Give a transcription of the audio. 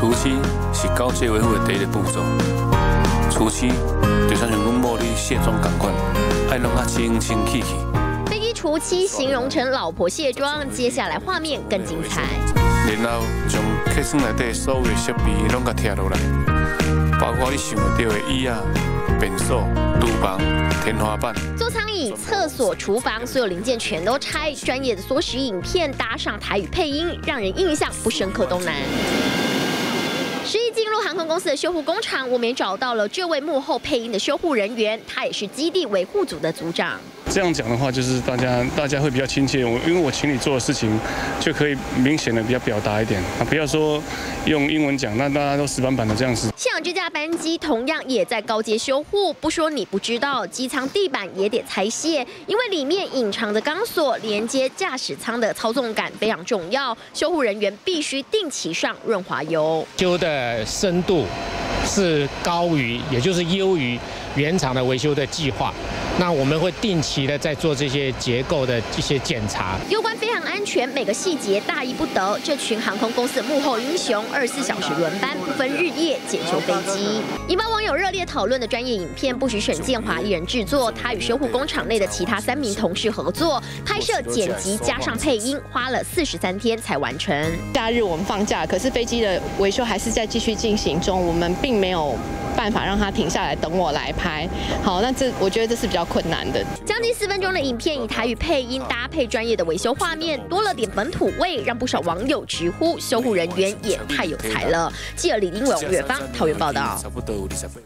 除漆是高阶维护的第一个步骤。除漆就像阮某咧卸妆同款，爱弄较清清气气。 飞机除漆形容成老婆卸妆，接下来画面更精彩。 然后将客厅内底所有的设备拢甲拆落来，包括你想得到的椅啊、便所、厨房、天花板。 座舱椅、厕所、厨房，所有零件全都拆。专业的缩时影片搭上台语配音，让人印象不深刻都难。实际进入航空公司的修护工厂，我们也找到了这位幕后配音的修护人员，他也是基地维护组的组长。 这样讲的话，就是大家会比较亲切。因为我请你做的事情，就可以明显的比较表达一点啊，不要说用英文讲，那大家都死板板的这样子。 现场这架班机同样也在高阶修护，不说你不知道，机舱地板也得拆卸，因为里面隐藏的钢索连接驾驶舱的操纵杆非常重要，修护人员必须定期上润滑油。 修的深度是高于，也就是优于原厂的维修的计划。那我们会定期的在做这些结构的一些检查， 攸关飞航安全，每个细节大意不得。这群航空公司的幕后英雄，24小时轮班，不分日夜检修飞机，引发网友热烈讨论的专业影片，不许沈建华一人制作，他与修护工厂内的其他3名同事合作拍摄、剪辑加上配音，花了43天才完成。 假日我们放假，可是飞机的维修还是在继续进行中，我们并没有办法让它停下来等我来拍。好，那我觉得这是比较困难的。 将近4分钟的影片以台语配音搭配专业的维修画面，多了点本土味，让不少网友直呼修护人员也太有才了。记者李丁伟、岳芳桃园报道。